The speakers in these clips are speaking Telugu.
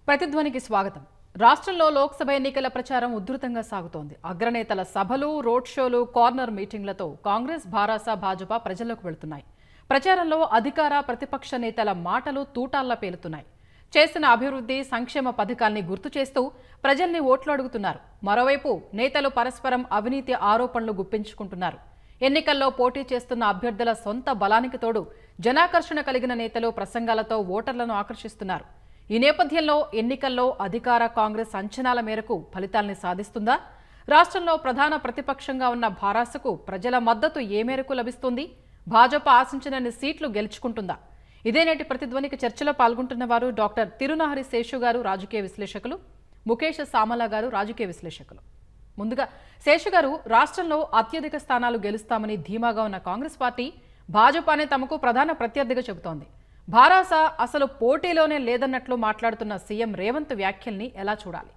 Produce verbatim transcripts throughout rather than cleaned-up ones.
ప్రతిధ్వనికి స్వాగతం. రాష్ట్రంలో లోక్సభ ఎన్నికల ప్రచారం ఉధృతంగా సాగుతోంది. అగ్రనేతల సభలు, రోడ్ షోలు, కార్నర్ మీటింగ్లతో కాంగ్రెస్, భారాస, భాజపా ప్రజల్లోకి వెళ్తున్నాయి. ప్రచారంలో అధికార, ప్రతిపక్ష నేతల మాటలు తూటాల్లా పేలుతున్నాయి. చేసిన అభివృద్ధి, సంక్షేమ పథకాల్ని గుర్తు చేస్తూ ప్రజల్ని ఓట్లు అడుగుతున్నారు. మరోవైపు నేతలు పరస్పరం అవినీతి ఆరోపణలు గుప్పించుకుంటున్నారు. ఎన్నికల్లో పోటీ చేస్తున్న అభ్యర్థుల సొంత బలానికి తోడు జనాకర్షణ కలిగిన నేతలు ప్రసంగాలతో ఓటర్లను ఆకర్షిస్తున్నారు. ఈ నేపథ్యంలో ఎన్నికల్లో అధికార కాంగ్రెస్ అంచనాల మేరకు ఫలితాల్ని సాధిస్తుందా? రాష్ట్రంలో ప్రధాన ప్రతిపక్షంగా ఉన్న భారాసకు ప్రజల మద్దతు ఏ మేరకు లభిస్తుంది? భాజపా ఆశించినన్ని సీట్లు గెలుచుకుంటుందా? ఇదే నేటి ప్రతిధ్వనికి చర్చలో పాల్గొంటున్న వారు డాక్టర్ తిరునహరి శేషు గారు, రాజకీయ విశ్లేషకులు, ముఖేష్ సామల గారు, రాజకీయ విశ్లేషకులు. ముందుగా శేషు గారు, రాష్ట్రంలో అత్యధిక స్థానాలు గెలుస్తామని ధీమాగా ఉన్న కాంగ్రెస్ పార్టీ భాజపానే తమకు ప్రధాన ప్రత్యర్థిగా చెబుతోంది. భారాస అసలు పోటీలోనే లేదన్నట్లు మాట్లాడుతున్న సీఎం రేవంత్ వ్యాఖ్యల్ని ఎలా చూడాలి?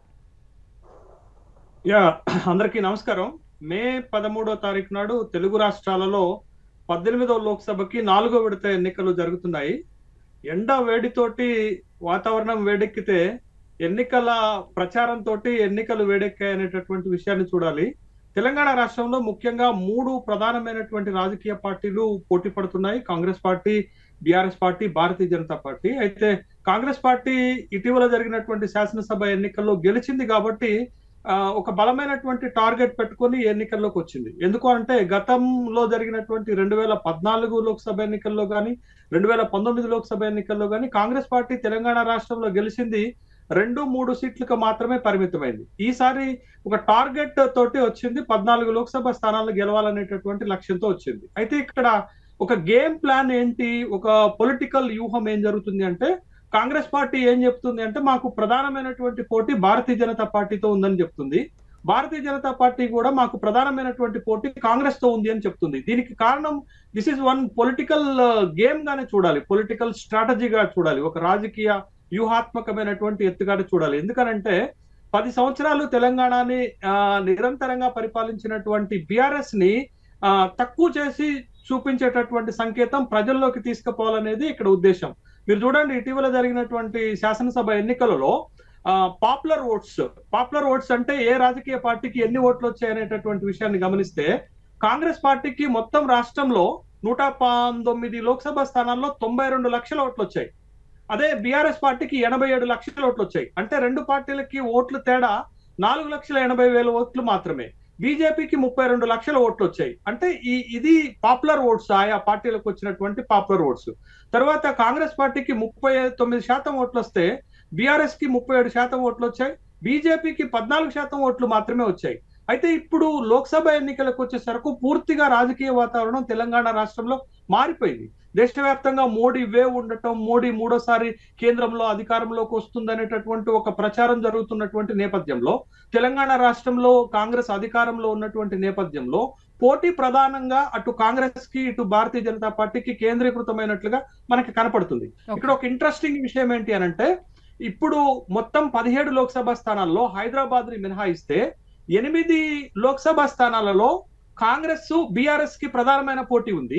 యా అందరికీ నమస్కారం. మే పదమూడో తారీఖు నాడు తెలుగు రాష్ట్రాలలో పద్దెనిమిదవ లోక్సభకి నాలుగో విడత ఎన్నికలు జరుగుతున్నాయి. ఎండ వేడితోటి వాతావరణం వేడెక్కితే ఎన్నికల ప్రచారంతో ఎన్నికలు వేడెక్కాయనేటటువంటి విషయాన్ని చూడాలి. తెలంగాణ రాష్ట్రంలో ముఖ్యంగా మూడు ప్రధానమైనటువంటి రాజకీయ పార్టీలు పోటీ పడుతున్నాయి. Congress party, BRS party, Bharatiya Janata party. అయితే కాంగ్రెస్ పార్టీ ఇటీవల జరిగినటువంటి శాసనసభ ఎన్నికల్లో గెలిచింది కాబట్టి ఒక బలమైనటువంటి టార్గెట్ పెట్టుకొని ఎన్నికల్లోకి వచ్చింది. ఎందుకు అంటే గతంలో జరిగినటువంటి రెండు వేల పద్నాలుగు లోక్సభ ఎన్నికల్లో కానీ, రెండు వేల పంతొమ్మిది లోక్సభ ఎన్నికల్లో కానీ కాంగ్రెస్ పార్టీ తెలంగాణ రాష్ట్రంలో గెలిచింది రెండు మూడు సీట్లకు మాత్రమే పరిమితమైంది. ఈసారి ఒక టార్గెట్ తోటి వచ్చింది, పద్నాలుగు లోక్సభ స్థానాలు గెలవాలనేటటువంటి లక్ష్యంతో వచ్చింది. అయితే ఇక్కడ ఒక గేమ్ ప్లాన్ ఏంటి, ఒక పొలిటికల్ వ్యూహం ఏం జరుగుతుంది అంటే, కాంగ్రెస్ పార్టీ ఏం చెప్తుంది అంటే మాకు ప్రధానమైనటువంటి పోటీ భారతీయ జనతా పార్టీతో ఉందని చెప్తుంది. భారతీయ జనతా పార్టీ కూడా మాకు ప్రధానమైనటువంటి పోటీ కాంగ్రెస్ తో ఉంది అని చెప్తుంది. దీనికి కారణం this is one political game గానే చూడాలి, పొలిటికల్ స్ట్రాటజీగా చూడాలి, ఒక రాజకీయ వ్యూహాత్మకమైనటువంటి ఎత్తుగానే చూడాలి. ఎందుకనంటే పది సంవత్సరాలు తెలంగాణని ఆ నిరంతరంగా పరిపాలించినటువంటి బీఆర్ఎస్ ని ఆ తక్కువ చేసి చూపించేటటువంటి సంకేతం ప్రజల్లోకి తీసుకుపోవాలనేది ఇక్కడ ఉద్దేశం. మీరు చూడండి, ఇటీవల జరిగినటువంటి శాసనసభ ఎన్నికలలో ఆ పాపులర్ ఓట్స్ పాపులర్ ఓట్స్ అంటే ఏ రాజకీయ పార్టీకి ఎన్ని ఓట్లు వచ్చాయనేటటువంటి విషయాన్ని గమనిస్తే, కాంగ్రెస్ పార్టీకి మొత్తం రాష్ట్రంలో నూట పంతొమ్మిది లోక్సభ స్థానాల్లో తొంభై రెండు లక్షల ఓట్లు వచ్చాయి. అదే బీఆర్ఎస్ పార్టీకి ఎనభై ఏడు లక్షల ఓట్లు వచ్చాయి. అంటే రెండు పార్టీలకి ఓట్లు తేడా నాలుగు లక్షల ఎనభై వేల ఓట్లు మాత్రమే. బీజేపీకి ముప్పై రెండు లక్షల ఓట్లు వచ్చాయి. అంటే ఈ ఇది పాపులర్ ఓట్స్, ఆయా పార్టీలకు వచ్చినటువంటి పాపులర్ ఓట్స్. తర్వాత కాంగ్రెస్ పార్టీకి ముప్పై తొమ్మిది శాతం ఓట్లు వస్తే బీఆర్ఎస్ కి ముప్పై ఏడు శాతం ఓట్లు వచ్చాయి, బీజేపీకి పద్నాలుగు శాతం ఓట్లు మాత్రమే వచ్చాయి. అయితే ఇప్పుడు లోక్సభ ఎన్నికలకు వచ్చేసరికి పూర్తిగా రాజకీయ వాతావరణం తెలంగాణ రాష్ట్రంలో మారిపోయింది. దేశవ్యాప్తంగా మోడీ వేవ్ ఉండటం, మోడీ మూడోసారి కేంద్రంలో అధికారంలోకి వస్తుందనేటటువంటి ఒక ప్రచారం జరుగుతున్నటువంటి నేపథ్యంలో, తెలంగాణ రాష్ట్రంలో కాంగ్రెస్ అధికారంలో ఉన్నటువంటి నేపథ్యంలో పోటీ ప్రధానంగా అటు కాంగ్రెస్ కి, ఇటు భారతీయ జనతా పార్టీకి కేంద్రీకృతమైనట్లుగా మనకి కనపడుతుంది. ఇక్కడ ఒక ఇంట్రెస్టింగ్ విషయం ఏంటి అనంటే, ఇప్పుడు మొత్తం పదిహేడు లోక్సభ స్థానాల్లో హైదరాబాద్ ని మినహాయిస్తే ఎనిమిది లోక్సభ స్థానాలలో కాంగ్రెస్, బీఆర్ఎస్ కి ప్రధానమైన పోటీ ఉంది.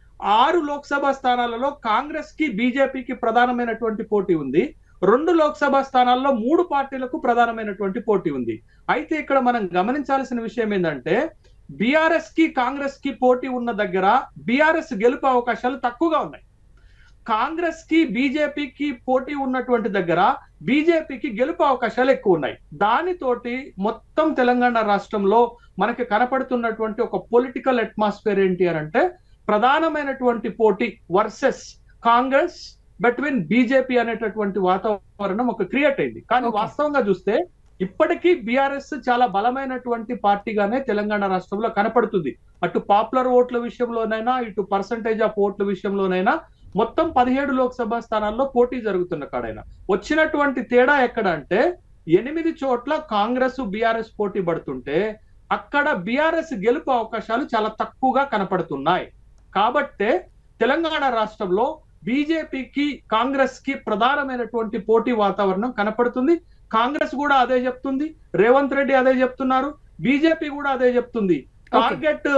ఆరు లోక్సభ స్థానాలలో కాంగ్రెస్ కి, బీజేపీకి ప్రధానమైనటువంటి పోటీ ఉంది. రెండు లోక్సభ స్థానాల్లో మూడు పార్టీలకు ప్రధానమైనటువంటి పోటీ ఉంది. అయితే ఇక్కడ మనం గమనించాల్సిన విషయం ఏంటంటే, బీఆర్ఎస్ కి, కాంగ్రెస్ కి పోటీ ఉన్న దగ్గర బీఆర్ఎస్ గెలుపు అవకాశాలు తక్కువగా ఉన్నాయి. కాంగ్రెస్ కి, బీజేపీకి పోటీ ఉన్నటువంటి దగ్గర బీజేపీకి గెలుపు అవకాశాలు ఎక్కువ ఉన్నాయి. దానితోటి మొత్తం తెలంగాణ రాష్ట్రంలో మనకి కనపడుతున్నటువంటి ఒక పొలిటికల్ అట్మాస్ఫియర్ ఏంటి అని అంటే, ప్రధానమైనటువంటి పోటీ వర్సెస్ కాంగ్రెస్ బిట్వీన్ బీజేపీ అనేటటువంటి వాతావరణం ఒక క్రియేట్ అయింది. కానీ వాస్తవంగా చూస్తే ఇప్పటికీ బీఆర్ఎస్ చాలా బలమైనటువంటి పార్టీగానే తెలంగాణ రాష్ట్రంలో కనపడుతుంది. అటు పాపులర్ ఓట్ల విషయంలోనైనా, ఇటు పర్సంటేజ్ ఆఫ్ ఓట్ల విషయంలోనైనా మొత్తం పదిహేడు లోక్సభ స్థానాల్లో పోటీ జరుగుతున్న కాడైనా వచ్చినటువంటి తేడా ఎక్కడ అంటే, ఎనిమిది చోట్ల కాంగ్రెస్, బీఆర్ఎస్ పోటీ పడుతుంటే అక్కడ బీఆర్ఎస్ గెలుపు అవకాశాలు చాలా తక్కువగా కనపడుతున్నాయి. కాబట్టే తెలంగాణ రాష్ట్రంలో బీజేపీకి, కాంగ్రెస్ కి ప్రధానమైనటువంటి పోటీ వాతావరణం కనపడుతుంది. కాంగ్రెస్ కూడా అదే చెప్తుంది, రేవంత్ రెడ్డి అదే చెప్తున్నారు, బీజేపీ కూడా అదే చెప్తుంది. టార్గెట్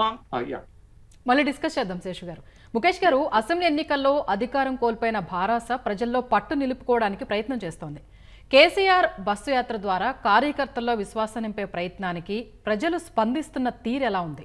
మళ్ళీ డిస్కస్ చేద్దాం శేషు గారు. ముఖేష్ గారు, అసెంబ్లీ ఎన్నికల్లో అధికారం కోల్పోయిన భారాస ప్రజల్లో పట్టు నిలుపుకోవడానికి ప్రయత్నం చేస్తోంది. కేసీఆర్ బస్సు యాత్ర ద్వారా కార్యకర్తల్లో విశ్వాసం నింపే ప్రయత్నానికి ప్రజలు స్పందిస్తున్న తీరు ఎలా ఉంది?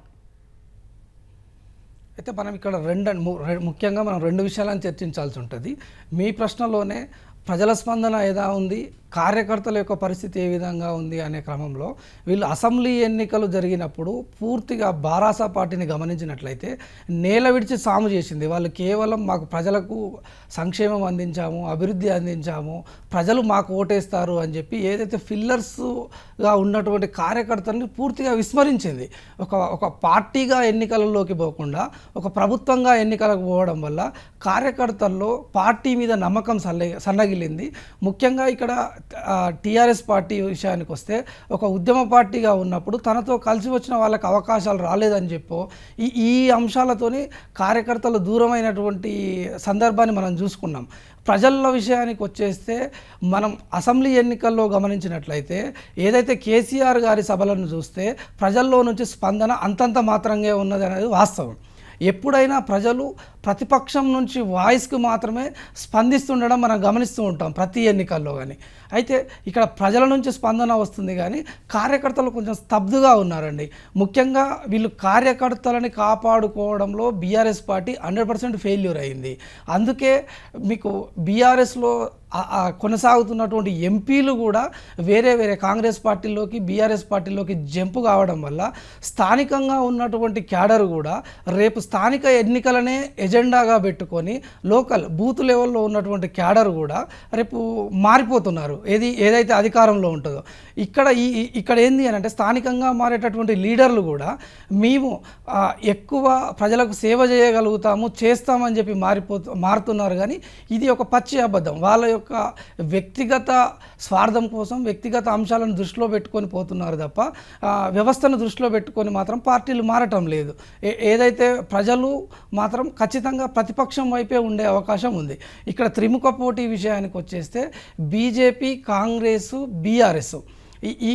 అయితే మనం ఇక్కడ రెండు ముఖ్యంగా మనం రెండు విషయాలను చర్చించాల్సి ఉంటుంది. మీ ప్రశ్నలోనే ప్రజల స్పందన ఎలా ఉంది, కార్యకర్తల యొక్క పరిస్థితి ఏ విధంగా ఉంది అనే క్రమంలో వీళ్ళు అసెంబ్లీ ఎన్నికలు జరిగినప్పుడు పూర్తిగా బారాసా పార్టీని గమనించినట్లయితే నేల విడిచి సాము చేసింది. వాళ్ళు కేవలం మాకు ప్రజలకు సంక్షేమం అందించాము, అభివృద్ధి అందించాము, ప్రజలు మాకు ఓటేస్తారు అని చెప్పి ఏదైతే ఫిల్లర్స్గా ఉన్నటువంటి కార్యకర్తల్ని పూర్తిగా విస్మరించింది. ఒక ఒక పార్టీగా ఎన్నికలలోకి పోకుండా ఒక ప్రభుత్వంగా ఎన్నికలకు పోవడం వల్ల కార్యకర్తల్లో పార్టీ మీద నమ్మకం సల్ల సన్నగిలింది. ముఖ్యంగా ఇక్కడ టీఆర్ఎస్ పార్టీ విషయానికి వస్తే ఒక ఉద్యమ పార్టీగా ఉన్నప్పుడు తనతో కలిసి వచ్చిన వాళ్ళకి అవకాశాలు రాలేదని చెప్పో ఈ ఈ అంశాలతోని కార్యకర్తలు దూరమైనటువంటి సందర్భాన్ని మనం చూసుకున్నాం. ప్రజల విషయానికి వచ్చేస్తే మనం అసెంబ్లీ ఎన్నికల్లో గమనించినట్లయితే ఏదైతే కేసీఆర్ గారి సభలను చూస్తే ప్రజల్లో నుంచి స్పందన అంతంత మాత్రంగా ఉన్నది అనేది వాస్తవం. ఎప్పుడైనా ప్రజలు ప్రతిపక్షం నుంచి వాయిస్కి మాత్రమే స్పందిస్తుండడం మనం గమనిస్తూ ఉంటాం ప్రతి ఎన్నికల్లో. కానీ అయితే ఇక్కడ ప్రజల నుంచి స్పందన వస్తుంది కానీ కార్యకర్తలు కొంచెం స్తబ్దుగా ఉన్నారండి. ముఖ్యంగా వీళ్ళు కార్యకర్తలని కాపాడుకోవడంలో BRS party hundred percent failure అయింది. అందుకే మీకు బీఆర్ఎస్లో కొనసాగుతున్నటువంటి ఎంపీలు కూడా వేరే వేరే కాంగ్రెస్ పార్టీలోకి బీఆర్ఎస్ పార్టీలోకి జంపు కావడం వల్ల స్థానికంగా ఉన్నటువంటి క్యాడర్ కూడా రేపు స్థానిక ఎన్నికలనే ఎజెండాగా పెట్టుకొని లోకల్ బూత్ లెవెల్లో ఉన్నటువంటి క్యాడర్ కూడా రేపు మారిపోతున్నారు. ఏది ఏదైతే అధికారంలో ఉంటుందో ఇక్కడ ఈ ఇక్కడ ఏంది అని అంటే స్థానికంగా మారేటటువంటి లీడర్లు కూడా మేము ఎక్కువ ప్రజలకు సేవ చేయగలుగుతాము చేస్తామని చెప్పి మారిపోతు మారుతున్నారు. కానీ ఇది ఒక పచ్చి అబద్ధం. వాళ్ళ యొక్క వ్యక్తిగత స్వార్థం కోసం వ్యక్తిగత అంశాలను దృష్టిలో పెట్టుకొని పోతున్నారు తప్ప వ్యవస్థను దృష్టిలో పెట్టుకొని మాత్రం పార్టీలు మారటం లేదు. ఏదైతే ప్రజలు మాత్రం ఖచ్చితంగా ప్రతిపక్షం వైపే ఉండే అవకాశం ఉంది. ఇక్కడ త్రిముఖ పోటీ విషయానికి వచ్చేస్తే బీజేపీ, కాంగ్రెస్, బీఆర్ఎస్ ఈ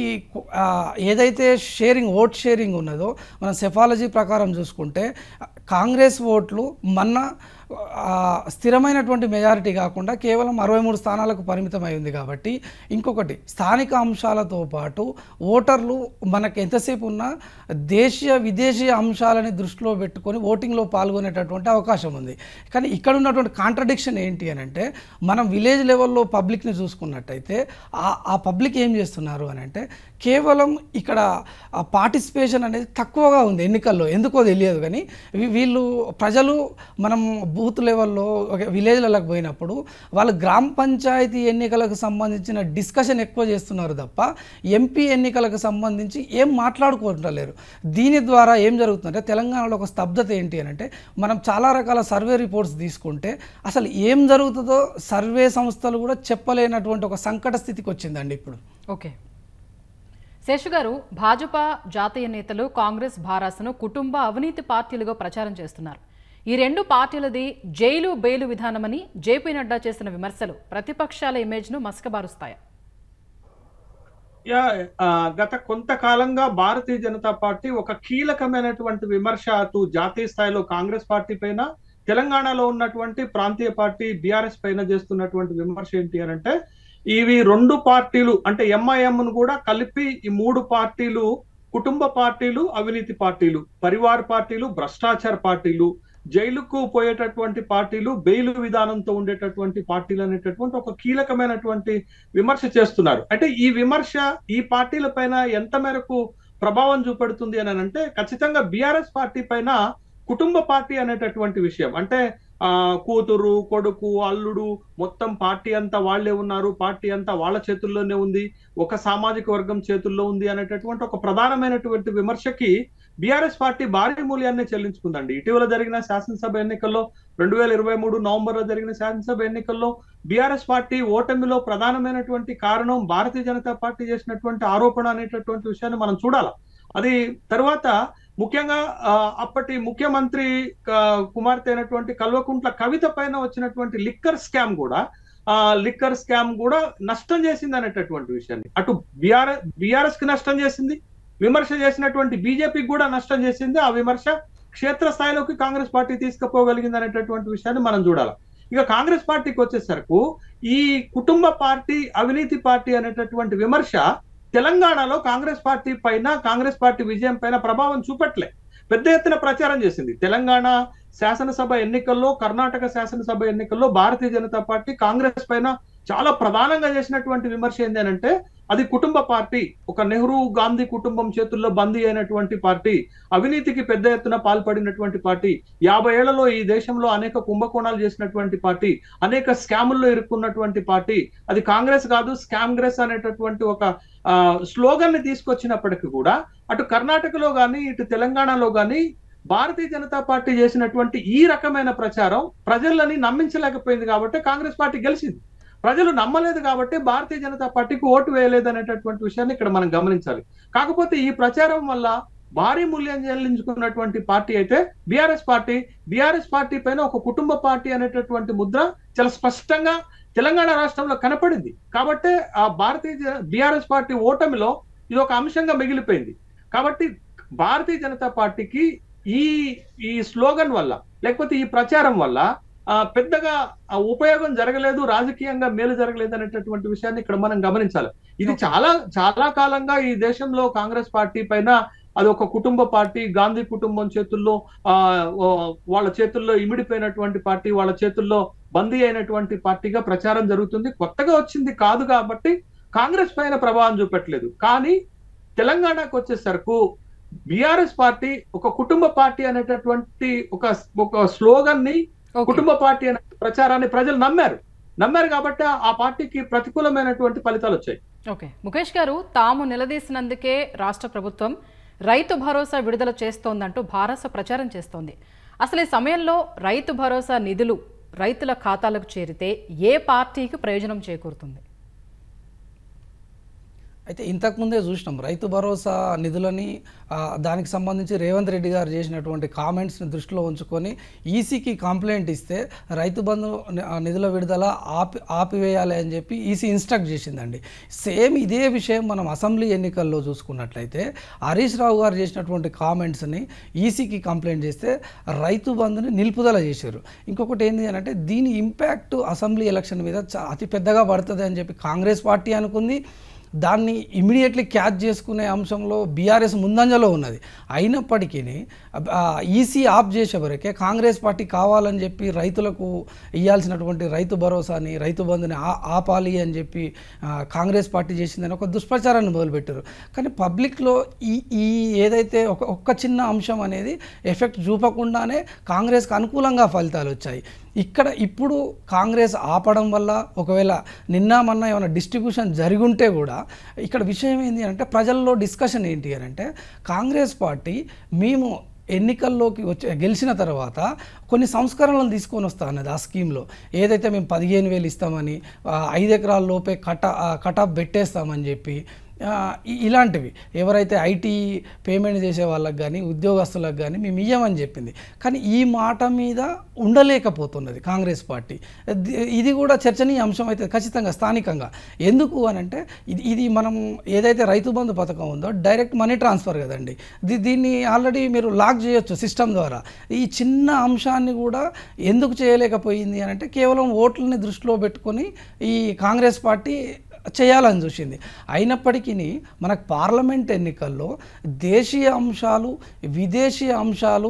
ఏదైతే షేరింగ్ ఓట్ షేరింగ్ ఉన్నదో మనం సెఫాలజీ ప్రకారం చూసుకుంటే కాంగ్రెస్ ఓట్లు మొన్న స్థిరమైనటువంటి మెజారిటీ కాకుండా కేవలం అరవై మూడు స్థానాలకు పరిమితమై ఉంది. కాబట్టి ఇంకొకటి స్థానిక అంశాలతో పాటు ఓటర్లు మనకు ఎంతసేపు ఉన్నా దేశీయ విదేశీయ అంశాలని దృష్టిలో పెట్టుకొని ఓటింగ్లో పాల్గొనేటటువంటి అవకాశం ఉంది. కానీ ఇక్కడ ఉన్నటువంటి కాంట్రడిక్షన్ ఏంటి అని అంటే మనం విలేజ్ లెవెల్లో పబ్లిక్ని చూసుకున్నట్టయితే ఆ పబ్లిక్ ఏం చేస్తున్నారు అని అంటే కేవలం ఇక్కడ పార్టిసిపేషన్ అనేది తక్కువగా ఉంది ఎన్నికల్లో, ఎందుకో తెలియదు. కానీ వీళ్ళు ప్రజలు మనం బూత్ లెవెల్లో విలేజ్లకు పోయినప్పుడు వాళ్ళు గ్రామ పంచాయతీ ఎన్నికలకు సంబంధించిన డిస్కషన్ ఎక్కువ చేస్తున్నారు తప్ప ఎంపీ ఎన్నికలకు సంబంధించి ఏం మాట్లాడుకుంటలేరు. దీని ద్వారా ఏం జరుగుతుందంటే తెలంగాణలో ఒక స్తబ్దత ఏంటి అని అంటే మనం చాలా రకాల సర్వే రిపోర్ట్స్ తీసుకుంటే అసలు ఏం జరుగుతుందో సర్వే సంస్థలు కూడా చెప్పలేనటువంటి ఒక సంకట స్థితికి వచ్చిందండి ఇప్పుడు. ఓకే శేషు గారు, భాజపా జాతీయ నేతలు కాంగ్రెస్ భారాసను కుటుంబ అవినీతి పార్టీలుగా ప్రచారం చేస్తున్నారు. ఈ రెండు పార్టీలది జైలు బెయిలు విధానమని జేపీ నడ్డా చేసిన విమర్శలు ప్రతిపక్షాల ఇమేజ్ను మసకబారుస్తాయా? యా గత కొంతకాలంగా భారతీయ జనతా పార్టీ ఒక కీలకమైనటువంటి విమర్శ అటు జాతీయ స్థాయిలో కాంగ్రెస్ పార్టీ పైన, తెలంగాణలో ఉన్నటువంటి ప్రాంతీయ పార్టీ బీఆర్ఎస్ పైన చేస్తున్నటువంటి విమర్శ ఏంటి అని అంటే ఇవి రెండు పార్టీలు అంటే ఎంఐఎంను కూడా కలిపి ఈ మూడు పార్టీలు కుటుంబ పార్టీలు, అవినీతి పార్టీలు, పరివార పార్టీలు, భ్రష్టాచార పార్టీలు, జైలుకు పోయేటటువంటి పార్టీలు, బెయిలు విధానంతో ఉండేటటువంటి పార్టీలు అనేటటువంటి ఒక కీలకమైనటువంటి విమర్శ చేస్తున్నారు. అంటే ఈ విమర్శ ఈ పార్టీల పైన ఎంత మేరకు ప్రభావం చూపెడుతుంది అని అంటే ఖచ్చితంగా బీఆర్ఎస్ పార్టీ పైన కుటుంబ పార్టీ అనేటటువంటి విషయం అంటే ఆ కూతురు, కొడుకు, అల్లుడు మొత్తం పార్టీ అంతా వాళ్లే ఉన్నారు, పార్టీ అంతా వాళ్ళ చేతుల్లోనే ఉంది, ఒక సామాజిక వర్గం చేతుల్లో ఉంది అనేటటువంటి ఒక ప్రధానమైనటువంటి విమర్శకి బీఆర్ఎస్ పార్టీ భారీ మూల్యాన్ని చెల్లించుకుందండి. ఇటీవల జరిగిన శాసనసభ ఎన్నికల్లో రెండు వేల ఇరవై మూడు నవంబర్ లో జరిగిన శాసనసభ ఎన్నికల్లో బీఆర్ఎస్ పార్టీ ఓటమిలో ప్రధానమైనటువంటి కారణం భారతీయ జనతా పార్టీ చేసినటువంటి ఆరోపణ అనేటటువంటి విషయాన్ని మనం చూడాలి. అది తర్వాత ముఖ్యంగా అప్పటి ముఖ్యమంత్రి కుమార్తె అయినటువంటి కల్వకుంట్ల కవిత పైన వచ్చినటువంటి లిక్కర్ స్కామ్ కూడా ఆ లిక్కర్ స్కామ్ కూడా నష్టం చేసింది అనేటటువంటి విషయాన్ని అటు బీఆర్ఎస్ బీఆర్ఎస్ కి నష్టం చేసింది, విమర్శ చేసినటువంటి బీజేపీకి కూడా నష్టం చేసింది. ఆ విమర్శ క్షేత్ర స్థాయిలోకి కాంగ్రెస్ పార్టీ తీసుకుపోగలిగింది అనేటటువంటి విషయాన్ని మనం చూడాలి. ఇక కాంగ్రెస్ పార్టీకి వచ్చేసరికి ఈ కుటుంబ పార్టీ అవినీతి పార్టీ అనేటటువంటి విమర్శ తెలంగాణలో కాంగ్రెస్ పార్టీ పైన కాంగ్రెస్ పార్టీ విజయం పైన ప్రభావం చూపట్లే. పెద్ద ఎత్తున ప్రచారం చేసింది. తెలంగాణ శాసనసభ ఎన్నికల్లో, కర్ణాటక శాసనసభ ఎన్నికల్లో భారతీయ జనతా పార్టీ కాంగ్రెస్ పైన చాలా ప్రధానంగా చేసినటువంటి విమర్శ ఏంటంటే అది కుటుంబ పార్టీ, ఒక నెహ్రూ గాంధీ కుటుంబం చేతుల్లో బందీ అయినటువంటి పార్టీ, అవినీతికి పెద్ద ఎత్తున పాల్పడినటువంటి పార్టీ, యాభై ఏళ్లలో ఈ దేశంలో అనేక కుంభకోణాలు చేసినటువంటి పార్టీ, అనేక స్కాముల్లో ఇరుక్కున్నటువంటి పార్టీ, అది కాంగ్రెస్ కాదు స్కామ్గ్రెస్ అనేటటువంటి ఒక ఆ స్లోగన్ ని తీసుకొచ్చినప్పటికీ కూడా అటు కర్ణాటకలో గాని ఇటు తెలంగాణలో గాని భారతీయ జనతా పార్టీ చేసినటువంటి ఈ రకమైన ప్రచారం ప్రజలని నమ్మించలేకపోయింది కాబట్టి కాంగ్రెస్ పార్టీ గెలిచింది. ప్రజలు నమ్మలేదు కాబట్టి భారతీయ జనతా పార్టీకి ఓటు వేయలేదు అనేటటువంటి విషయాన్ని ఇక్కడ మనం గమనించాలి. కాకపోతే ఈ ప్రచారం వల్ల భారీ మూల్యం చెల్లించుకున్నటువంటి పార్టీ అయితే బీఆర్ఎస్ పార్టీ. బీఆర్ఎస్ పార్టీ పైన ఒక కుటుంబ పార్టీ అనేటటువంటి ముద్ర చాలా స్పష్టంగా తెలంగాణ రాష్ట్రంలో కనపడింది. కాబట్టి ఆ భారతీయ బీఆర్ఎస్ పార్టీ ఓటమిలో ఇది ఒక అంశంగా మిగిలిపోయింది. కాబట్టి భారతీయ జనతా పార్టీకి ఈ ఈ స్లోగన్ వల్ల లేకపోతే ఈ ప్రచారం వల్ల ఆ పెద్దగా ఉపయోగం జరగలేదు, రాజకీయంగా మేలు జరగలేదు అనేటటువంటి విషయాన్ని ఇక్కడ మనం గమనించాలి. ఇది చాలా చాలా కాలంగా ఈ దేశంలో కాంగ్రెస్ పార్టీ పైన అది ఒక కుటుంబ పార్టీ, గాంధీ కుటుంబం చేతుల్లో ఆ వాళ్ళ చేతుల్లో ఇమిడిపోయినటువంటి పార్టీ, వాళ్ళ చేతుల్లో బందీ అయినటువంటి పార్టీగా ప్రచారం జరుగుతుంది. కొత్తగా వచ్చింది కాదు కాబట్టి కాంగ్రెస్ పైన ప్రభావం చూపెట్టలేదు. కానీ తెలంగాణకు వచ్చేసరికి బీఆర్ఎస్ పార్టీ ఒక కుటుంబ పార్టీ అనేటటువంటి ఒక ఒక స్లోగన్ ని, కుటుంబ పార్టీ అనే ప్రచారాన్ని ప్రజలు నమ్మారు నమ్మారు కాబట్టి ఆ పార్టీకి ప్రతికూలమైనటువంటి ఫలితాలు వచ్చాయి. ఓకే ముఖేష్ గారు, తాము నిలదీసినందుకే రాష్ట్ర ప్రభుత్వం రైతు భరోసా విడుదల చేస్తోందంటూ భారస ప్రచారం చేస్తోంది. అసలు ఈ సమయంలో రైతు భరోసా నిధులు రైతుల ఖాతాలకు చేరితే ఏ పార్టీకి ప్రయోజనం చేకూరుతుంది? అయితే ఇంతకుముందే చూసినాం రైతు భరోసా నిధులని దానికి సంబంధించి రేవంత్ రెడ్డి గారు చేసినటువంటి కామెంట్స్ని దృష్టిలో ఉంచుకొని ఈసీకి కంప్లైంట్ ఇస్తే రైతు బంధు నిధుల విడుదల ఆపి ఆపివేయాలి అని చెప్పి ఈసీ ఇన్స్ట్రక్ట్ చేసిందండి. సేమ్ ఇదే విషయం మనం అసెంబ్లీ ఎన్నికల్లో చూసుకున్నట్లయితే హరీష్ రావు గారు చేసినటువంటి కామెంట్స్ని ఈసీకి కంప్లైంట్ చేస్తే రైతు బంధుని నిలుపుదల చేశారు. ఇంకొకటి ఏంటి అని అంటే దీని ఇంపాక్ట్ అసెంబ్లీ ఎలక్షన్ మీద అతి పెద్దగా పడుతుంది అని చెప్పి కాంగ్రెస్ పార్టీ అనుకుంది. దాన్ని ఇమీడియట్లీ క్యాచ్ చేసుకునే అంశంలో బీఆర్ఎస్ ముందంజలో ఉన్నది. అయినప్పటికీ ఈసీ ఆప్ చేసే వరకే కాంగ్రెస్ పార్టీ కావాలని చెప్పి రైతులకు ఇవ్వాల్సినటువంటి రైతు భరోసాని, రైతు బంధుని ఆపాలి అని చెప్పి కాంగ్రెస్ పార్టీ చేసిందని ఒక దుష్ప్రచారాన్ని మొదలుపెట్టారు. కానీ పబ్లిక్లో ఈ ఈ ఏదైతే ఒక ఒక్క చిన్న అంశం అనేది ఎఫెక్ట్ చూపకుండానే కాంగ్రెస్కి అనుకూలంగా ఫలితాలు వచ్చాయి. ఇక్కడ ఇప్పుడు కాంగ్రెస్ ఆపడం వల్ల ఒకవేళ నిన్న మొన్న ఏమైనా డిస్ట్రిబ్యూషన్ జరిగుంటే కూడా ఇక్కడ విషయం ఏంటి అంటే ప్రజల్లో డిస్కషన్ ఏంటి అని అంటే కాంగ్రెస్ పార్టీ మేము ఎన్నికల్లోకి వచ్చి గెలిచిన తర్వాత కొన్ని సంస్కరణలు తీసుకొని వస్తా అన్నది ఆ స్కీమ్లో. ఏదైతే మేము పదిహేను వేలు ఇస్తామని, ఐదు ఎకరాల లోపే కట కటాఫ్ పెట్టేస్తామని చెప్పి ఇలాంటివి ఎవరైతే ఐటీ పేమెంట్ చేసే వాళ్ళకి కానీ ఉద్యోగస్తులకు కానీ మేము ఇయ్యమని చెప్పింది. కానీ ఈ మాట మీద ఉండలేకపోతున్నది కాంగ్రెస్ పార్టీ. ఇది కూడా చర్చనీయ అంశం అయితే ఖచ్చితంగా స్థానికంగా. ఎందుకు అని అంటే ఇది ఇది మనం ఏదైతే రైతు బంధు పథకం ఉందో డైరెక్ట్ మనీ ట్రాన్స్ఫర్ కదండి, దీన్ని ఆల్రెడీ మీరు లాక్ చేయొచ్చు సిస్టమ్ ద్వారా. ఈ చిన్న అంశాన్ని కూడా ఎందుకు చేయలేకపోయింది అని అంటే కేవలం ఓట్లని దృష్టిలో పెట్టుకొని ఈ కాంగ్రెస్ పార్టీ చేయాలని చూసింది. అయినప్పటికీ మనకు పార్లమెంట్ ఎన్నికల్లో దేశీయ అంశాలు, విదేశీయ అంశాలు,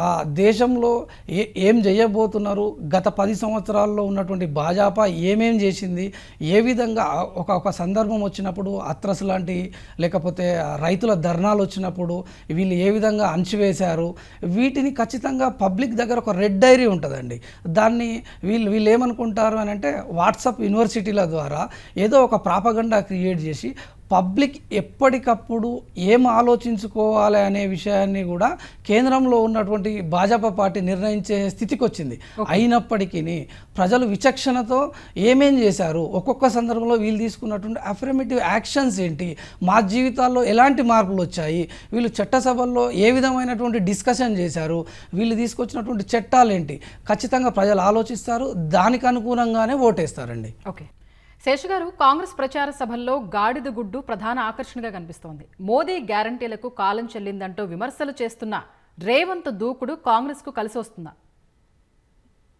దేశంలో ఏ ఏం చేయబోతున్నారు, గత పది సంవత్సరాల్లో ఉన్నటువంటి భాజపా ఏమేం చేసింది, ఏ విధంగా ఒక ఒక సందర్భం వచ్చినప్పుడు అత్రస్ లాంటి లేకపోతే రైతుల ధర్నాలు వచ్చినప్పుడు వీళ్ళు ఏ విధంగా అణచివేశారు, వీటిని ఖచ్చితంగా పబ్లిక్ దగ్గర ఒక రెడ్ డైరీ ఉంటుందండి. దాన్ని వీళ్ళు వీళ్ళు ఏమనుకుంటారు అని అంటే వాట్సాప్ యూనివర్సిటీల ద్వారా ఏదో ఒక ప్రాపగండా క్రియేట్ చేసి పబ్లిక్ ఎప్పటికప్పుడు ఏం ఆలోచించుకోవాలి అనే విషయాన్ని కూడా కేంద్రంలో ఉన్నటువంటి భాజపా పార్టీ నిర్ణయించే స్థితికి వచ్చింది. అయినప్పటికీ ప్రజలు విచక్షణతో ఏమేం చేశారు, ఒక్కొక్క సందర్భంలో వీళ్ళు తీసుకున్నటువంటి అఫర్మేటివ్ యాక్షన్స్ ఏంటి, మా జీవితాల్లో ఎలాంటి మార్పులు వచ్చాయి, వీళ్ళు చట్టసభల్లో ఏ విధమైనటువంటి డిస్కషన్ చేశారు, వీళ్ళు తీసుకొచ్చినటువంటి చట్టాలు ఏంటి, ఖచ్చితంగా ప్రజలు ఆలోచిస్తారు, దానికి అనుగుణంగానే ఓటేస్తారండి. ఓకే శేషు గారు, కాంగ్రెస్ ప్రచార సభల్లో గాడిద గుడ్డు ప్రధాన ఆకర్షణగా కనిపిస్తోంది. మోదీ గ్యారంటీలకు కాలం చెల్లిందంటూ విమర్శలు చేస్తున్న రేవంత్ దూకుడు కాంగ్రెస్ కు కలిసి వస్తుందా?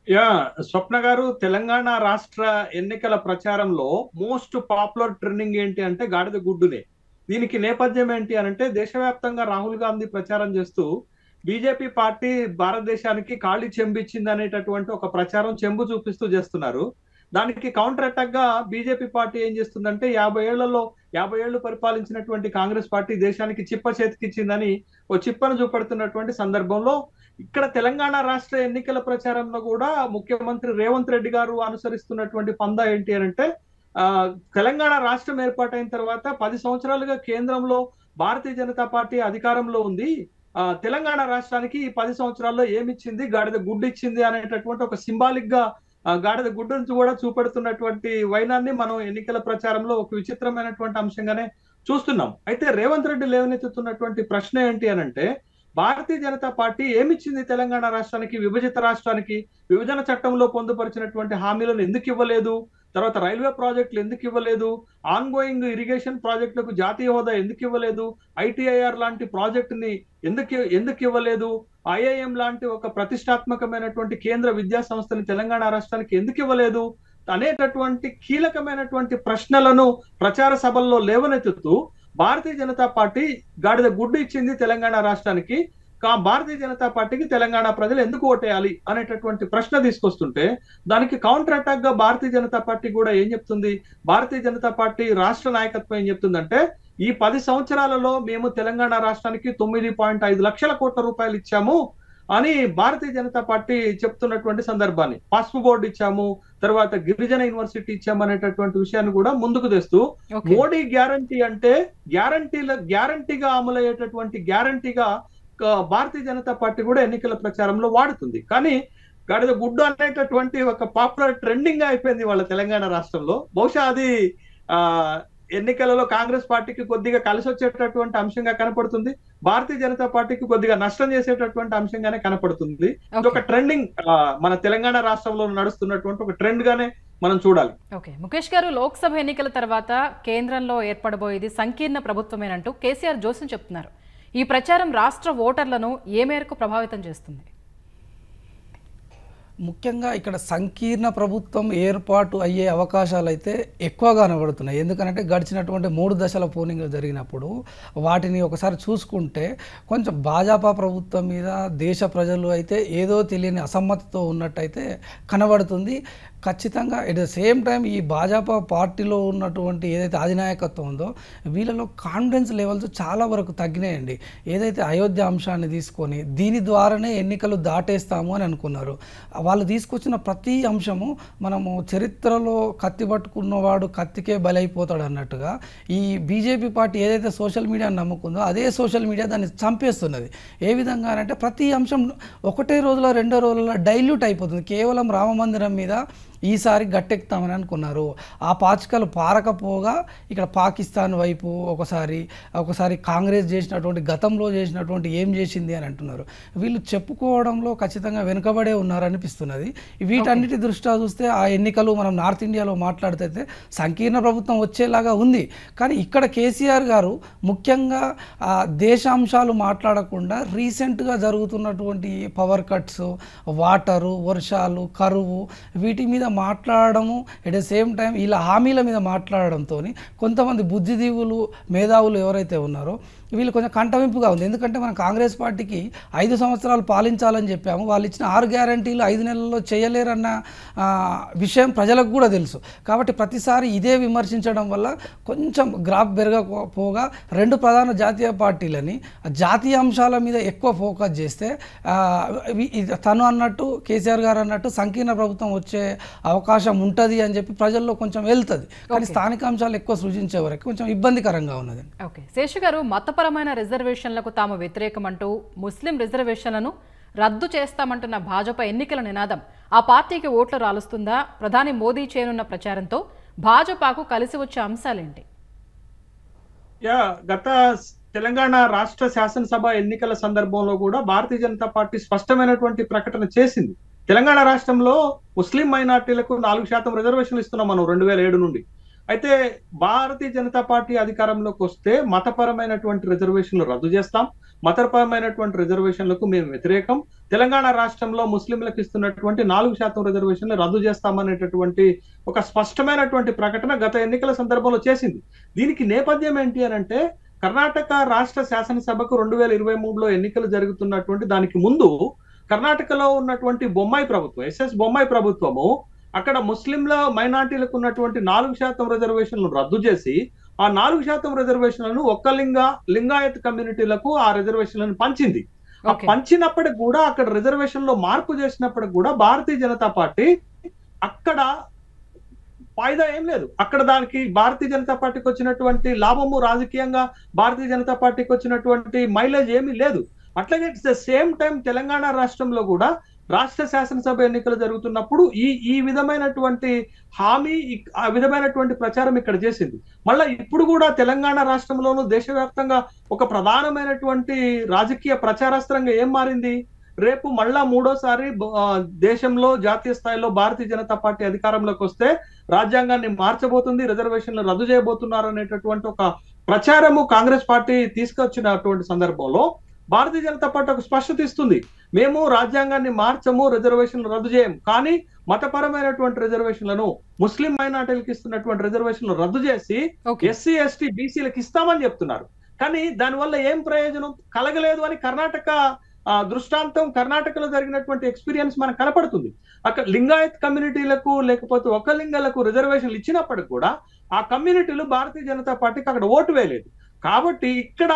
యా స్వప్న గారు, తెలంగాణ రాష్ట్ర ఎన్నికల ప్రచారంలో మోస్ట్ పాపులర్ ట్రెండింగ్ ఏంటి అంటే గాడిద గుడ్డునే. దీనికి నేపథ్యం ఏంటి అనంటే, దేశవ్యాప్తంగా రాహుల్ గాంధీ ప్రచారం చేస్తూ బీజేపీ పార్టీ భారతదేశానికి ఖాళీ చెంబిచ్చింది అనేటటువంటి ఒక ప్రచారం చెంబు చూపిస్తూ చేస్తున్నారు. దానికి కౌంటర్ అటాక్ గా బీజేపీ పార్టీ ఏం చేస్తుందంటే, యాభై ఏళ్లలో యాభై ఏళ్లు పరిపాలించినటువంటి కాంగ్రెస్ పార్టీ దేశానికి చిప్ప చేతికిచ్చిందని ఓ చిప్పను చూపెడుతున్నటువంటి సందర్భంలో, ఇక్కడ తెలంగాణ రాష్ట్ర ఎన్నికల ప్రచారంలో కూడా ముఖ్యమంత్రి రేవంత్ రెడ్డి గారు అనుసరిస్తున్నటువంటి పందా ఏంటి అంటే, ఆ తెలంగాణ రాష్ట్రం ఏర్పాటైన తర్వాత పది సంవత్సరాలుగా కేంద్రంలో భారతీయ జనతా పార్టీ అధికారంలో ఉంది. ఆ తెలంగాణ రాష్ట్రానికి ఈ పది సంవత్సరాల్లో ఏమిచ్చింది, గాడిద గుడ్డు ఇచ్చింది అనేటటువంటి ఒక సింబాలిక్ గా ఆ గాడిద గుడ్డు నుంచి కూడా చూపెడుతున్నటువంటి వైనాన్ని మనం ఎన్నికల ప్రచారంలో ఒక విచిత్రమైనటువంటి అంశంగానే చూస్తున్నాం. అయితే రేవంత్ రెడ్డి లేవనెత్తుతున్నటువంటి ప్రశ్న ఏంటి అనంటే, భారతీయ జనతా పార్టీ ఏమిచ్చింది తెలంగాణ రాష్ట్రానికి, విభజిత రాష్ట్రానికి? విభజన చట్టంలో పొందుపరిచినటువంటి హామీలను ఎందుకు ఇవ్వలేదు? తర్వాత రైల్వే ప్రాజెక్టులు ఎందుకు ఇవ్వలేదు? ఆన్ గోయింగ్ ఇరిగేషన్ ప్రాజెక్టులకు జాతీయ హోదా ఎందుకు ఇవ్వలేదు? ఐటీఐఆర్ లాంటి ప్రాజెక్టుని ఎందుకు ఎందుకు ఇవ్వలేదు? ఐఐఎం లాంటి ఒక ప్రతిష్టాత్మకమైనటువంటి కేంద్ర విద్యా సంస్థని తెలంగాణ రాష్ట్రానికి ఎందుకు ఇవ్వలేదు అనేటటువంటి కీలకమైనటువంటి ప్రశ్నలను ప్రచార సభల్లో లేవనెత్తుతూ, భారతీయ జనతా పార్టీ గాడిద గుడ్డు ఇచ్చింది తెలంగాణ రాష్ట్రానికి, భారతీయ జనతా పార్టీకి తెలంగాణ ప్రజలు ఎందుకు ఓటేయాలి అనేటటువంటి ప్రశ్న తీసుకొస్తుంటే, దానికి కౌంటర్ అటాక్ గా భారతీయ జనతా పార్టీ కూడా ఏం చెప్తుంది? భారతీయ జనతా పార్టీ రాష్ట్ర నాయకత్వం ఏం చెప్తుందంటే, ఈ పది సంవత్సరాలలో మేము తెలంగాణ రాష్ట్రానికి తొమ్మిది పాయింట్ ఐదు లక్షల కోట్ల రూపాయలు ఇచ్చాము అని భారతీయ జనతా పార్టీ చెప్తున్నటువంటి సందర్భాన్ని, పసుపు బోర్డు ఇచ్చాము, తర్వాత గిరిజన యూనివర్సిటీ ఇచ్చాము అనేటటువంటి విషయాన్ని కూడా ముందుకు తెస్తూ, మోడీ గ్యారంటీ అంటే గ్యారంటీల గ్యారంటీగా అమలయ్యేటటువంటి గ్యారంటీగా భారతీయ జనతా పార్టీ కూడా ఎన్నికల ప్రచారంలో వాడుతుంది. కానీ గాడిద గుడ్డు అనేటటువంటి ఒక పాపులర్ ట్రెండింగ్ గా అయిపోయింది వాళ్ళ తెలంగాణ రాష్ట్రంలో. బహుశా అది ఆ ఎన్నికలలో కాంగ్రెస్ పార్టీకి కొద్దిగా కలిసి వచ్చేటటువంటి అంశంగా కనపడుతుంది, భారతీయ జనతా పార్టీకి కొద్దిగా నష్టం చేసేటటువంటి అంశంగానే కనపడుతుంది. ఇది ఒక ట్రెండింగ్ మన తెలంగాణ రాష్ట్రంలో నడుస్తున్నటువంటి ఒక ట్రెండ్ గానే మనం చూడాలి. ఓకే, ముఖేష్ గారు, లోక్సభ ఎన్నికల తర్వాత కేంద్రంలో ఏర్పడబోయేది సంకీర్ణ ప్రభుత్వమేనంటూ కేసీఆర్ జోస్యం చెప్తున్నారు. ఈ ప్రచారం రాష్ట్ర ఓటర్లను ఏ మేరకు ప్రభావితం చేస్తుంది? ముఖ్యంగా ఇక్కడ సంకీర్ణ ప్రభుత్వం ఏర్పాటు అయ్యే అవకాశాలు అయితే ఎక్కువగా కనబడుతున్నాయి. ఎందుకంటే గడిచినటువంటి మూడు దశల పోలింగ్ జరిగినప్పుడు వాటిని ఒకసారి చూసుకుంటే కొంచెం భాజపా ప్రభుత్వం మీద దేశ ప్రజలు అయితే ఏదో తెలియని అసమ్మతితో ఉన్నట్టయితే కనబడుతుంది. ఖచ్చితంగా ఎట్ ద సేమ్ టైం ఈ భాజపా పార్టీలో ఉన్నటువంటి ఏదైతే అధినాయకత్వం ఉందో వీళ్ళలో కాన్ఫిడెన్స్ లెవెల్స్ చాలా వరకు తగ్గినాయండి. ఏదైతే అయోధ్య అంశాన్ని తీసుకొని దీని ద్వారానే ఎన్నికలు దాటేస్తాము అని అనుకున్నారు. వాళ్ళు తీసుకొచ్చిన ప్రతి అంశము మనము చరిత్రలో కత్తి పట్టుకున్నవాడు కత్తికే బలైపోతాడు అన్నట్టుగా ఈ బీజేపీ పార్టీ ఏదైతే సోషల్ మీడియాని నమ్ముకుందో అదే సోషల్ మీడియా దాన్ని చంపేస్తున్నది. ఏ విధంగా అంటే ప్రతి అంశం ఒకటే రోజులో రెండో రోజుల్లో డైల్యూట్ అయిపోతుంది. కేవలం రామ మందిరం మీద ఈసారి గట్టెక్కుతామని అనుకున్నారు. ఆ పాచికలు పారకపోగా ఇక్కడ పాకిస్తాన్ వైపు ఒకసారి ఒకసారి కాంగ్రెస్ చేసినటువంటి గతంలో చేసినటువంటి ఏం చేసింది అని అంటున్నారు. వీళ్ళు చెప్పుకోవడంలో ఖచ్చితంగా వెనుకబడే ఉన్నారనిపిస్తున్నది. వీటన్నిటి దృష్ట్యా చూస్తే ఆ ఎన్నికలు మనం నార్త్ ఇండియాలో మాట్లాడితే సంకీర్ణ ప్రభుత్వం వచ్చేలాగా ఉంది. కానీ ఇక్కడ కేసీఆర్ గారు ముఖ్యంగా దేశాంశాలు మాట్లాడకుండా రీసెంట్గా జరుగుతున్నటువంటి పవర్ కట్స్, వాటరు, వర్షాలు, కరువు వీటి మీద మాట్లాడడము ఎట్ ద సేమ్ టైం ఇలా హామీల మీద మాట్లాడడంతో కొంతమంది బుద్ధిజీవులు మేధావులు ఎవరైతే ఉన్నారో వీళ్ళు కొంచెం కంటవింపుగా ఉంది. ఎందుకంటే మనం కాంగ్రెస్ పార్టీకి ఐదు సంవత్సరాలు పాలించాలని చెప్పాము, వాళ్ళు ఇచ్చిన ఆరు గ్యారంటీలు ఐదు నెలల్లో చేయలేరన్న విషయం ప్రజలకు కూడా తెలుసు. కాబట్టి ప్రతిసారి ఇదే విమర్శించడం వల్ల కొంచెం గ్రాఫ్ పెరగకపోగా రెండు ప్రధాన జాతీయ పార్టీలని జాతీయ అంశాల మీద ఎక్కువ ఫోకస్ చేస్తే తను అన్నట్టు కేసీఆర్ గారు అన్నట్టు సంకీర్ణ ప్రభుత్వం వచ్చే అవకాశం ఉంటుంది అని చెప్పి ప్రజల్లో కొంచెం వెళ్తుంది. కానీ స్థానిక అంశాలు ఎక్కువ సృజించే వరకు కొంచెం ఇబ్బందికరంగా ఉన్నది. ఓకే, శేషు గారు, మతపరమైన రిజర్వేషన్లకు తాము వ్యతిరేకమంటూ ముస్లిం రిజర్వేషన్లను రద్దు చేస్తామంటున్న భాజపా ఎన్నికల నినాదం ఆ పార్టీకి ఓట్లు రాలుస్తుందా? ప్రధాని మోదీ చేయనున్న ప్రచారంతో భాజపాకు కలిసి వచ్చే అంశాలేంటి? యా గత తెలంగాణ రాష్ట్ర శాసనసభ ఎన్నికల సందర్భంలో కూడా భారతీయ జనతా పార్టీ స్పష్టమైనటువంటి ప్రకటన చేసింది. తెలంగాణ రాష్ట్రంలో ముస్లిం మైనార్టీలకు నాలుగు శాతం రిజర్వేషన్లు ఇస్తున్నాం మనం రెండు వేల ఏడు నుండి. అయితే భారతీయ జనతా పార్టీ అధికారంలోకి వస్తే మతపరమైనటువంటి రిజర్వేషన్లు రద్దు చేస్తాం, మతపరమైనటువంటి రిజర్వేషన్లకు మేము వ్యతిరేకం, తెలంగాణ రాష్ట్రంలో ముస్లింలకు ఇస్తున్నటువంటి నాలుగు శాతం రిజర్వేషన్లు రద్దు చేస్తామనేటటువంటి ఒక స్పష్టమైనటువంటి ప్రకటన గత ఎన్నికల సందర్భంలో చేసింది. దీనికి నేపథ్యం ఏంటి అని అంటే, కర్ణాటక రాష్ట్ర శాసనసభకు రెండు వేల ఇరవై మూడులో ఎన్నికలు జరుగుతున్నటువంటి దానికి ముందు కర్ణాటకలో ఉన్నటువంటి బొమ్మాయి ప్రభుత్వం, ఎస్ఎస్ బొమ్మాయి ప్రభుత్వము అక్కడ ముస్లింల మైనార్టీలకు ఉన్నటువంటి నాలుగు శాతం రిజర్వేషన్లు రద్దు చేసి ఆ నాలుగు శాతం రిజర్వేషన్లను ఒక్క లింగ లింగాయత్ కమ్యూనిటీలకు ఆ రిజర్వేషన్లను పంచింది. ఆ పంచినప్పటికి కూడా అక్కడ రిజర్వేషన్ లో మార్పు చేసినప్పటికి కూడా భారతీయ జనతా పార్టీ అక్కడ ఫాయిదా ఏం లేదు. అక్కడ దానికి భారతీయ జనతా పార్టీకి వచ్చినటువంటి లాభము, రాజకీయంగా భారతీయ జనతా పార్టీకి వచ్చినటువంటి మైలేజ్ ఏమీ లేదు. అట్లాగే it's the same time Telangana రాష్ట్రంలో కూడా రాష్ట్ర శాసనసభ ఎన్నికలు జరుగుతున్నప్పుడు ఈ ఈ విధమైనటువంటి హామీ, ఆ విధమైనటువంటి ప్రచారం ఇక్కడ చేసింది. మళ్ళా ఇప్పుడు కూడా తెలంగాణ రాష్ట్రంలోనూ దేశవ్యాప్తంగా ఒక ప్రధానమైనటువంటి రాజకీయ ప్రచారాస్త్రంగా ఏం మారింది? రేపు మళ్ళా మూడోసారి దేశంలో జాతీయ స్థాయిలో భారతీయ జనతా పార్టీ అధికారంలోకి వస్తే రాజ్యాంగాన్ని మార్చబోతుంది, రిజర్వేషన్లు రద్దు చేయబోతున్నారు అనేటటువంటి ఒక ప్రచారము కాంగ్రెస్ పార్టీ తీసుకొచ్చినటువంటి సందర్భంలో భారతీయ జనతా పార్టీ ఒక స్పష్టత ఇస్తుంది, మేము రాజ్యాంగాన్ని మార్చము, రిజర్వేషన్లు రద్దు చేయం, కానీ మతపరమైనటువంటి రిజర్వేషన్లను, ముస్లిం మైనార్టీలకు ఇస్తున్నటువంటి రిజర్వేషన్లు రద్దు చేసి ఎస్సీ ఎస్టీ బీసీలకు ఇస్తామని చెప్తున్నారు. కానీ దానివల్ల ఏం ప్రయోజనం కలగలేదు అని కర్ణాటక దృష్టాంతం, కర్ణాటకలో జరిగినటువంటి ఎక్స్పీరియన్స్ మనకు కనపడుతుంది. అక్కడ లింగాయత్ కమ్యూనిటీలకు లేకపోతే ఒక లింగాలకు రిజర్వేషన్లు ఇచ్చినప్పటికి కూడా ఆ కమ్యూనిటీలు భారతీయ జనతా పార్టీకి అక్కడ ఓటు వేయలేదు. కాబట్టి ఇక్కడ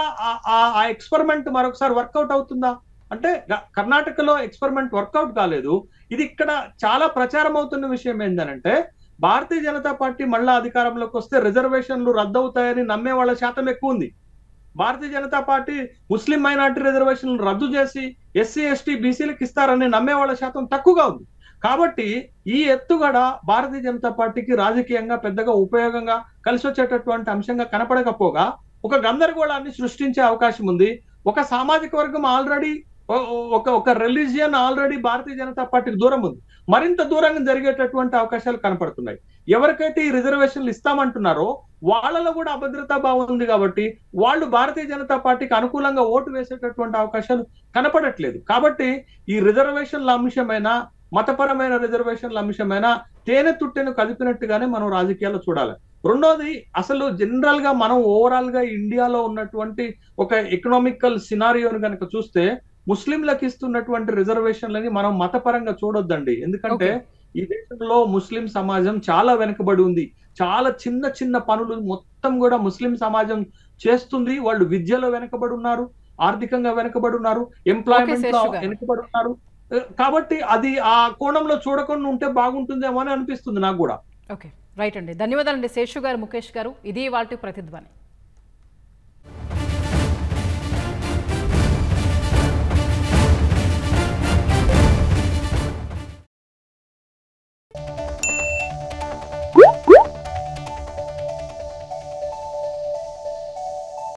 ఆ ఎక్స్పెరిమెంట్ మరొకసారి వర్కౌట్ అవుతుందా అంటే, కర్ణాటకలో ఎక్స్పెరిమెంట్ వర్కౌట్ కాలేదు. ఇది ఇక్కడ చాలా ప్రచారం అవుతున్న విషయం ఏంటంటే, భారతీయ జనతా పార్టీ మళ్ళా అధికారంలోకి వస్తే రిజర్వేషన్లు రద్దవుతాయని నమ్మే వాళ్ళ శాతం ఎక్కువ ఉంది. Bharatiya Janata party Muslim minority రిజర్వేషన్లు రద్దు చేసి ఎస్సీ ఎస్టీ బీసీలకు ఇస్తారని నమ్మే వాళ్ళ శాతం తక్కువగా ఉంది. కాబట్టి ఈ ఎత్తుగడ భారతీయ జనతా పార్టీకి రాజకీయంగా పెద్దగా ఉపయోగంగా కలిసి వచ్చేటటువంటి అంశంగా కనపడకపోగా ఒక గందరగోళాన్ని సృష్టించే అవకాశం ఉంది. ఒక సామాజిక వర్గం ఆల్రెడీ, ఒక ఒక రిలీజియన్ ఆల్రెడీ భారతీయ జనతా పార్టీకి దూరం ఉంది, మరింత దూరంగా జరిగేటటువంటి అవకాశాలు కనపడుతున్నాయి. ఎవరికైతే ఈ రిజర్వేషన్లు ఇస్తామంటున్నారో వాళ్ళలో కూడా అభద్రతా భావం ఉంది కాబట్టి వాళ్ళు భారతీయ జనతా పార్టీకి అనుకూలంగా ఓటు వేసేటటువంటి అవకాశాలు కనపడట్లేదు. కాబట్టి ఈ రిజర్వేషన్ల అంశమైన, మతపరమైన రిజర్వేషన్ల అంశమైన తేనె తుట్టెను కదిపినట్టుగానే మనం రాజకీయాల్లో చూడాలి. రెండోది, అసలు జనరల్ గా మనం ఓవరాల్ గా ఇండియాలో ఉన్నటువంటి ఒక ఎకనామికల్ సినారియోని కనుక చూస్తే ముస్లింలకు ఇస్తున్నటువంటి రిజర్వేషన్లని మనం మతపరంగా చూడొద్దండి. ఎందుకంటే ఈ దేశంలో ముస్లిం సమాజం చాలా వెనుకబడి ఉంది. చాలా చిన్న చిన్న పనులు మొత్తం కూడా ముస్లిం సమాజం చేస్తుంది. వాళ్ళు విద్యలో వెనుకబడి ఉన్నారు, ఆర్థికంగా వెనుకబడి ఉన్నారు, ఎంప్లాయ్మెంట్ లో వెనుకబడి ఉన్నారు. కాబట్టి అది ఆ కోణంలో చూడకుండా ఉంటే బాగుంటుందేమో అని అనిపిస్తుంది నాకు కూడా. ఓకే, రైట్ అండి. ధన్యవాదాలండి శేషు గారు, ముఖేష్ గారు. ఇది వాటి ప్రతిధ్వని.